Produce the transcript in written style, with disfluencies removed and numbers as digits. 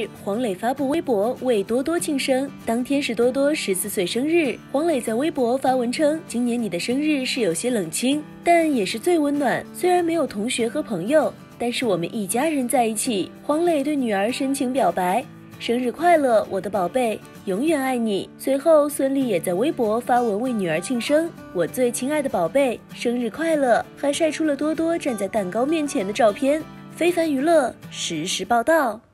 日，黄磊发布微博为多多庆生，当天是多多14岁生日。黄磊在微博发文称，今年你的生日是有些冷清，但也是最温暖。虽然没有同学和朋友，但是我们一家人在一起。黄磊对女儿深情表白，生日快乐，我的宝贝，永远爱你。随后，孙俪也在微博发文为女儿庆生，我最亲爱的宝贝，生日快乐，还晒出了多多站在蛋糕面前的照片。非凡娱乐实时报道。